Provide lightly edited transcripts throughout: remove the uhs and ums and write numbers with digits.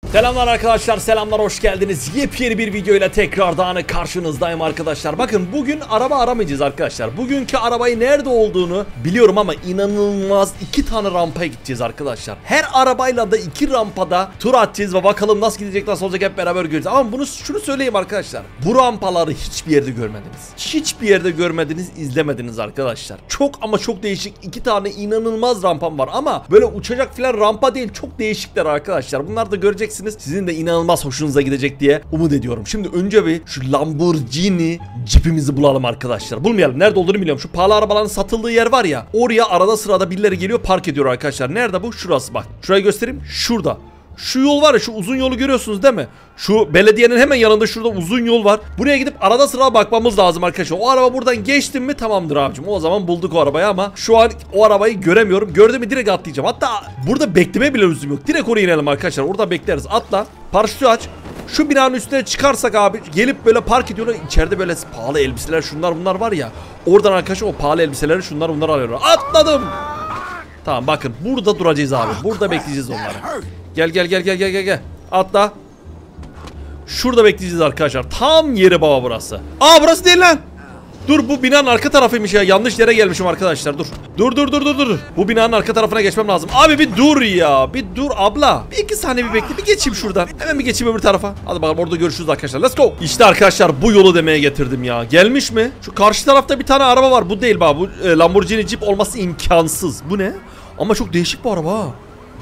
Selamlar arkadaşlar, selamlar, hoş geldiniz. Yepyeni bir videoyla tekrardan karşınızdayım arkadaşlar. Bakın bugün araba aramayacağız arkadaşlar. Bugünkü arabayı nerede olduğunu biliyorum ama inanılmaz 2 tane rampaya gideceğiz arkadaşlar. Her arabayla da 2 rampada tur atacağız ve bakalım nasıl gidecek, nasıl olacak hep beraber göreceğiz. Ama şunu söyleyeyim arkadaşlar. Bu rampaları hiçbir yerde görmediniz. Hiçbir yerde görmediniz, izlemediniz arkadaşlar. Çok ama çok değişik 2 tane inanılmaz rampam var ama böyle uçacak filan rampa değil, çok değişikler arkadaşlar. Bunlar da göreceksiniz. Sizin de inanılmaz hoşunuza gidecek diye umut ediyorum. Şimdi önce bir şu Lamborghini Jeep'imizi bulalım arkadaşlar. Bulmayalım. Nerede olduğunu biliyorum. Şu pahalı arabaların satıldığı yer var ya. Oraya arada sırada birileri geliyor, park ediyor arkadaşlar. Nerede bu? Şurası bak. Şurayı göstereyim. Şurada. Şu yol var ya, şu uzun yolu görüyorsunuz değil mi? Şu belediyenin hemen yanında şurada uzun yol var. Buraya gidip arada sırada bakmamız lazım arkadaşlar. O araba buradan geçtim mi tamamdır abicim. O zaman bulduk o arabayı ama şu an o arabayı göremiyorum. Gördüm mü direkt atlayacağım. Hatta burada bekleme bile lüzum yok. Direkt oraya inelim arkadaşlar. Orada bekleriz. Atla. Paraşütü aç. Şu binanın üstüne çıkarsak abi, gelip böyle park ediyorlar. İçeride böyle pahalı elbiseler, şunlar bunlar var ya. Oradan arkadaşlar o pahalı elbiseleri şunlar bunlar alıyorlar. Atladım. Tamam, bakın burada duracağız abi. Burada bekleyeceğiz onları. Gel. Atla. Şurada bekleyeceğiz arkadaşlar. Tam yeri baba burası. Aa, burası değil lan. Dur, bu binanın arka tarafıymış ya. Yanlış yere gelmişim arkadaşlar. Dur. Bu binanın arka tarafına geçmem lazım. Abi bir dur ya. Bir dur abla. Bir 2 saniye bir bekle. Bir geçeyim şuradan. Hemen bir geçeyim öbür tarafa. Hadi bakalım, orada görüşürüz arkadaşlar. Let's go. İşte arkadaşlar bu yolu demeye getirdim ya. Gelmiş mi? Şu karşı tarafta bir tane araba var. Bu değil baba. Bu Lamborghini Jeep olması imkansız. Bu ne? Ama çok değişik bu araba ha.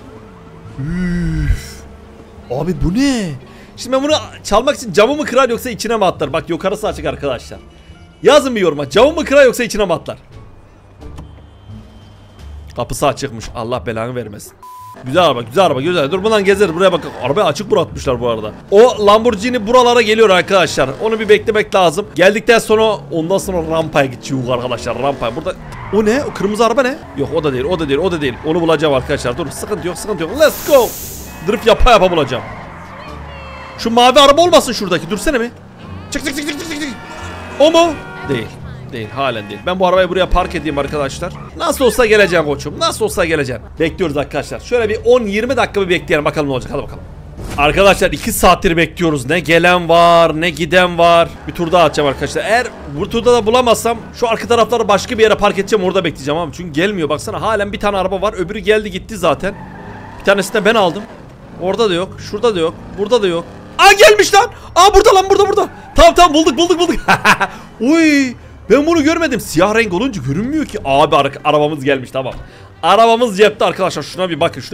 Üf. Abi bu ne? Şimdi ben bunu çalmak için camı mı kırar yoksa içine mi atlar? Bak yukarısı açık arkadaşlar. Yazın bir yoruma. Camı mı kırar yoksa içine mi atlar? Kapısı açıkmış. Allah belanı vermesin. Güzel araba. Dur buradan gezeriz. Buraya bak. Arabayı açık bırakmışlar bu arada. O Lamborghini buralara geliyor arkadaşlar. Onu bir beklemek lazım. Geldikten sonra ondan sonra rampaya gideceğiz arkadaşlar. Rampaya. Burada o ne? O kırmızı araba ne? Yok, o da değil. Onu bulacağım arkadaşlar. Dur, sıkıntı yok. Let's go. Drift yapa bulacağım. Şu mavi araba olmasın şuradaki. Dursana bir. Çık. O mu? Değil, halen değil. Ben bu arabayı buraya park edeyim arkadaşlar. Nasıl olsa geleceğim koçum. Bekliyoruz arkadaşlar. Şöyle bir 10-20 dakika bir bekleyelim. Bakalım ne olacak. Hadi bakalım. Arkadaşlar 2 saattir bekliyoruz. Ne gelen var, ne giden var. Bir tur daha atacağım arkadaşlar. Eğer bu turda da bulamazsam şu arka tarafları başka bir yere park edeceğim. Orada bekleyeceğim abi. Çünkü gelmiyor. Baksana, halen bir tane araba var. Öbürü geldi gitti zaten. Bir tanesini de ben aldım. Orada da yok. Şurada da yok. Burada da yok. Aa, gelmiş lan. Aa, burada. Tamam bulduk. Uy, ben bunu görmedim. Siyah renk olunca görünmüyor ki. Abi arabamız gelmiş, tamam. Arabamız cepte arkadaşlar. Şuna bir bakın.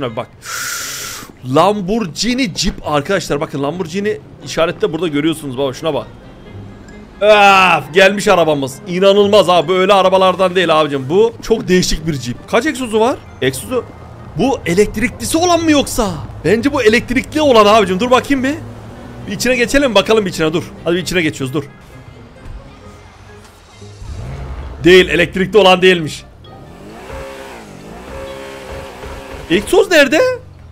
Lamborghini Jeep arkadaşlar. Bakın Lamborghini işarette burada görüyorsunuz baba. Şuna bak. Gelmiş arabamız. İnanılmaz abi. Böyle arabalardan değil abicim. Bu çok değişik bir Jeep. Kaç egzozu var? Egzozu. Bu elektriklisi olan mı yoksa? Bence bu elektrikli olan abicim. Dur bakayım bir. Bir içine geçelim bakalım bir içine, dur. Hadi bir içine geçiyoruz, dur. Değil, elektrikli olan değilmiş. Egzoz nerede?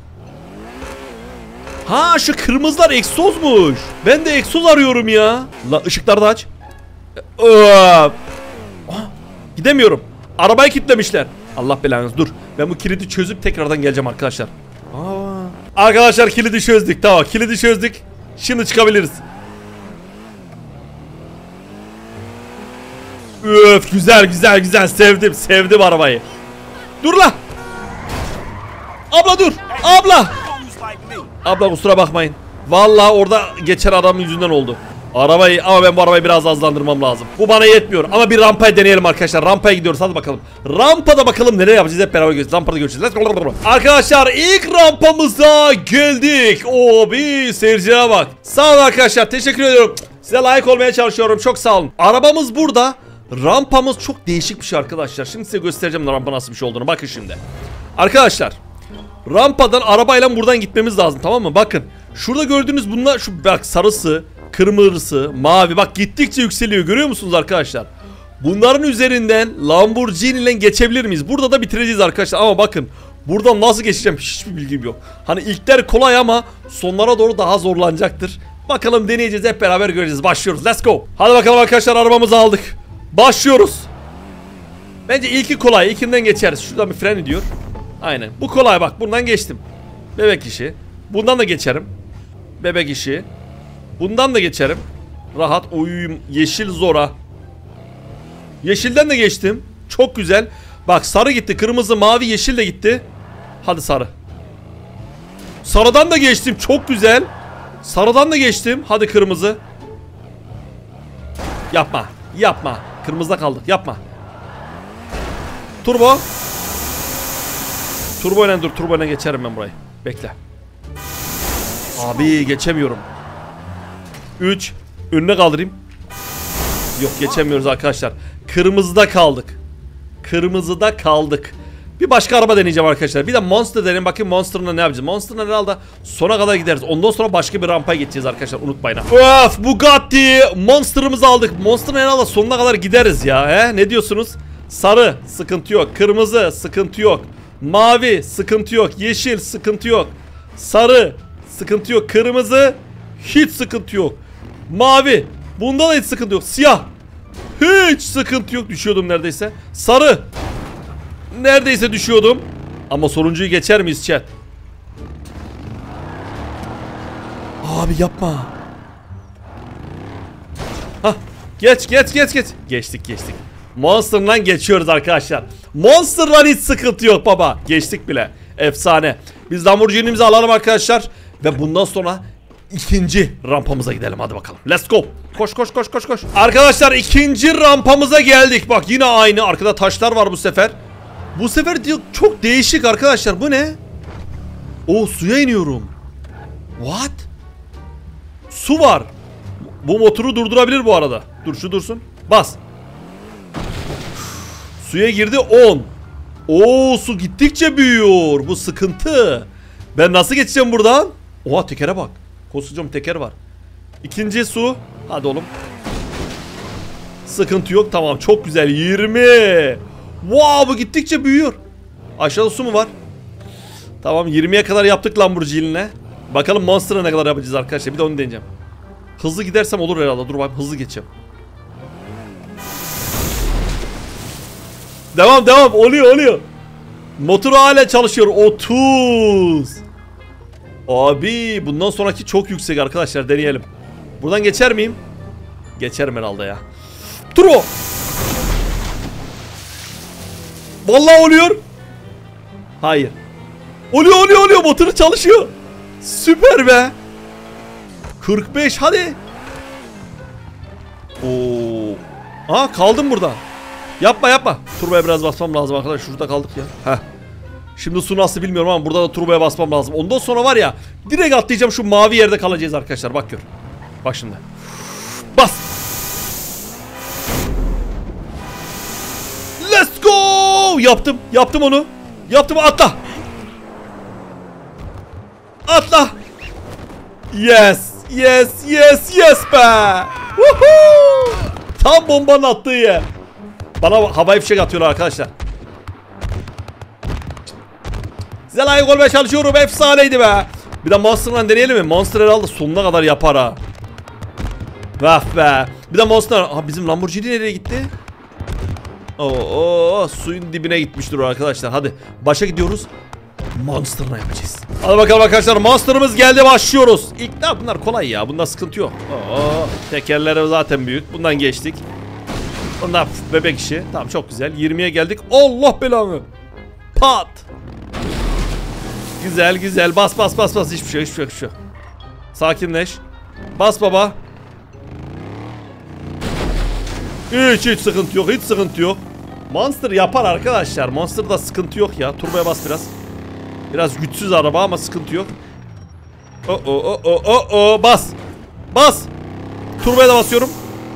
Ha, şu kırmızılar egzozmuş. Ben de egzoz arıyorum ya. La, ışıkları da aç. Gidemiyorum. Arabayı kilitlemişler. Allah belanız, dur. Ben bu kilidi çözüp tekrardan geleceğim arkadaşlar. Arkadaşlar kilidi çözdük. Tamam, kilidi çözdük. Şimdi çıkabiliriz. Öf, güzel. Sevdim arabayı. Dur la. Abla dur. Abla kusura bakmayın. Vallahi orada geçen adamın yüzünden oldu. Ama ben bu arabayı biraz hızlandırmam lazım. Bu bana yetmiyor ama bir rampayı deneyelim arkadaşlar. Rampaya gidiyoruz, hadi bakalım. Rampada bakalım neler yapacağız, hep beraber göreceğiz. Rampada görüşeceğiz. Arkadaşlar ilk rampamıza geldik. Bir seyircilere bak. Sağ olun arkadaşlar, teşekkür ediyorum. Size layık olmaya çalışıyorum, çok sağ olun. Arabamız burada. Rampamız çok değişik bir şey arkadaşlar. Şimdi size göstereceğim rampa nasıl bir şey olduğunu. Bakın şimdi. Arkadaşlar rampadan arabayla buradan gitmemiz lazım, tamam mı? Bakın şurada gördüğünüz bunlar, şu bak sarısı, kırmızısı, mavi, bak gittikçe yükseliyor, görüyor musunuz arkadaşlar? Bunların üzerinden Lamborghini ile geçebilir miyiz? Burada da bitireceğiz arkadaşlar ama bakın buradan nasıl geçeceğim hiçbir bilgim yok. Hani ilkler kolay ama sonlara doğru daha zorlanacaktır. Bakalım, deneyeceğiz, hep beraber göreceğiz. Başlıyoruz, let's go. Hadi bakalım arkadaşlar, arabamızı aldık. Başlıyoruz. Bence ilki kolay, ilkinden geçeriz. Şuradan bir fren ediyor. Aynen, bu kolay, bak bundan geçtim. Bebek işi. Bundan da geçerim. Bebek işi. Bundan da geçerim. Rahat uyuyayım. Yeşil zora. Yeşilden de geçtim. Çok güzel. Bak sarı gitti. Kırmızı, mavi, yeşil de gitti. Hadi sarı. Sarıdan da geçtim. Çok güzel. Sarıdan da geçtim. Hadi kırmızı. Yapma. Yapma. Kırmızıda kaldık. Yapma. Turbo. Turbo ile dur. Turbo ile geçerim ben burayı. Bekle. Abi geçemiyorum. 3. Önüne kaldırayım. Yok geçemiyoruz arkadaşlar. Kırmızıda kaldık. Kırmızıda kaldık. Bir başka araba deneyeceğim arkadaşlar. Bir de Monster deneyim. Bakayım Monster'la ne yapacağız. Monster'la herhalde sona kadar gideriz. Ondan sonra başka bir rampaya geçeceğiz arkadaşlar. Unutmayın. Of Bugatti. Monster'ımızı aldık. Monster'la herhalde sonuna kadar gideriz ya. He? Ne diyorsunuz? Sarı sıkıntı yok. Kırmızı sıkıntı yok. Mavi sıkıntı yok. Yeşil sıkıntı yok. Sarı sıkıntı yok. Kırmızı hiç sıkıntı yok. Mavi bunda da hiç sıkıntı yok. Siyah hiç sıkıntı yok. Düşüyordum neredeyse. Sarı neredeyse düşüyordum. Ama sonuncuyu geçer miyiz chat? Abi yapma. Hah geç. Geçtik. Monster'dan geçiyoruz arkadaşlar. Monster'dan hiç sıkıntı yok baba. Geçtik bile. Efsane. Biz Lamborghini'mizi alalım arkadaşlar. Ve bundan sonra ikinci rampamıza gidelim. Hadi bakalım. Let's go. Koş. Arkadaşlar ikinci rampamıza geldik. Bak yine aynı. Arkada taşlar var bu sefer. Bu sefer çok değişik arkadaşlar. Bu ne? Oo suya iniyorum. What? Su var. Bu motoru durdurabilir bu arada. Dur şu dursun. Bas. Suya girdi 10. Oo su gittikçe büyüyor. Bu sıkıntı. Ben nasıl geçeceğim buradan? Oha tekere bak. Koskocaman teker var. İkinci su. Hadi oğlum. Sıkıntı yok. Tamam çok güzel. 20. Wow bu gittikçe büyüyor. Aşağıda su mu var? Tamam 20'ye kadar yaptık Lamborghini'ne. Bakalım Monster'a ne kadar yapacağız arkadaşlar. Bir de onu deneyeceğim. Hızlı gidersem olur herhalde. Dur bakayım hızlı geçeceğim. Devam. Oluyor. Motor hala çalışıyor. 30. Abi bundan sonraki çok yüksek arkadaşlar. Deneyelim. Buradan geçer miyim? Geçerim herhalde ya. Turbo. Vallahi oluyor. Hayır. Oluyor. Motoru çalışıyor. Süper be. 45 hadi. Oo. Aa kaldım burada. Yapma. Turboya biraz basmam lazım arkadaşlar. Şurada kaldık ya. Heh. Şimdi su nasıl bilmiyorum ama burada da turboya basmam lazım. Ondan sonra var ya direkt atlayacağım, şu mavi yerde kalacağız arkadaşlar. Bak gör. Bak şimdi. Bas. Let's go. Yaptım onu. Atla. Yes be. Woohoo. Tam bombanın attığı yer. Bana havai fişek atıyorlar arkadaşlar. Size layık olmaya çalışıyorum. Efsaneydi be. Bir de Monster'la deneyelim mi? Monster herhalde sonuna kadar yapar ha. Vah be. Bir de Monster. Aha bizim Lamborghini nereye gitti? Oo, suyun dibine gitmiştir o arkadaşlar. Hadi başa gidiyoruz. Monster'la yapacağız. Hadi bakalım arkadaşlar. Monster'ımız geldi, başlıyoruz. İlk ne bunlar kolay ya. Bunda sıkıntı yok. Oo, tekerleri zaten büyük. Bundan geçtik. Bunlar bebek işi. Tamam çok güzel. 20'ye geldik. Allah belanı. Pat. Güzel. Bas. Hiçbir şey. Sakinleş. Bas baba. Hiç sıkıntı yok. Monster yapar arkadaşlar. Monster'da sıkıntı yok ya. Turboya bas biraz. Biraz güçsüz araba ama sıkıntı yok. Bas. Turboya da basıyorum.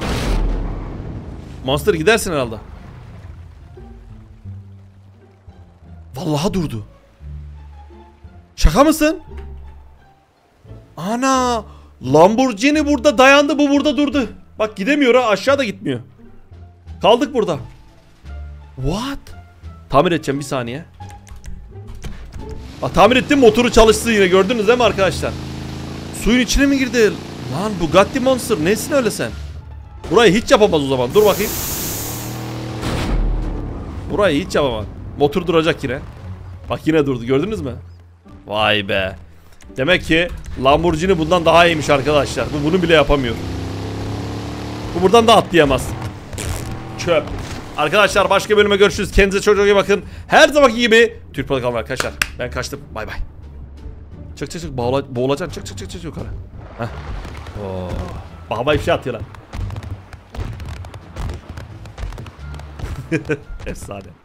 Monster gidersin herhalde. Vallahi durdu. Şaka mısın? Ana, Lamborghini burada dayandı, bu burada durdu. Bak gidemiyor ha, aşağı da gitmiyor. Kaldık burada. What? Tamir edeceğim bir saniye. Bak tamir ettim, motoru çalıştı yine, gördünüz değil mi arkadaşlar? Suyun içine mi girdi? Lan Bugatti Monster nesin öyle sen? Burayı hiç yapamaz o zaman, dur bakayım. Burayı hiç yapamaz. Motor duracak yine. Bak yine durdu, gördünüz mü? Vay be. Demek ki Lamborghini bundan daha iyiymiş arkadaşlar. Bu bunu bile yapamıyor. Bu buradan da atlayamaz. Çöp. Arkadaşlar başka bölüme görüşürüz. Kendinize çok iyi bakın. Her zamanki gibi Türk Balık Avlar arkadaşlar. Ben kaçtım. Bay bay. Çık çık çık. Boğulacaksın. Çık yukarı. Heh. Oo. Baba ifşa atıyor lan. Efsane.